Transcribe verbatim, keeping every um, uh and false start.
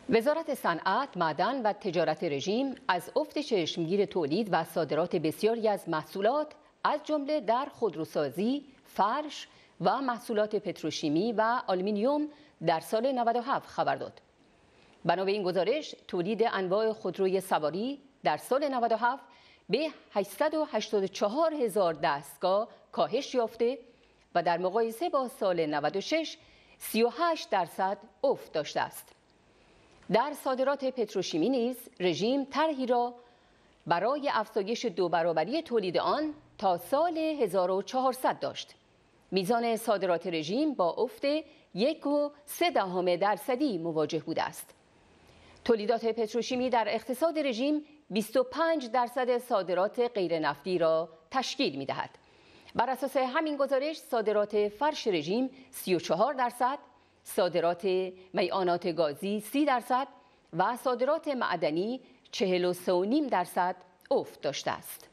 وزارت صنعت، معدن و تجارت رژیم از افت چشمگیر تولید و صادرات بسیاری از محصولات از جمله در خودروسازی، فرش و محصولات پتروشیمی و آلومینیوم در سال نود و هفت خبر داد. بنا به این گزارش، تولید انواع خودروی سواری در سال نود و هفت به هشتصد و هشتاد و چهار هزار دستگاه کاهش یافته و در مقایسه با سال نود و شش سی و هشت درصد افت داشته است. در صادرات پتروشیمی نیز رژیم طرحی را برای افزایش دو برابری تولید آن تا سال هزار و چهارصد داشت. میزان صادرات رژیم با افت یک و سه دهم درصدی مواجه بوده است. تولیدات پتروشیمی در اقتصاد رژیم بیست و پنج درصد صادرات غیر نفتی را تشکیل می دهد. بر اساس همین گزارش صادرات فرش رژیم سی و چهار درصد، صادرات میعانات گازی سی درصد و صادرات معدنی چهل و سه و نیم درصد افت داشته است.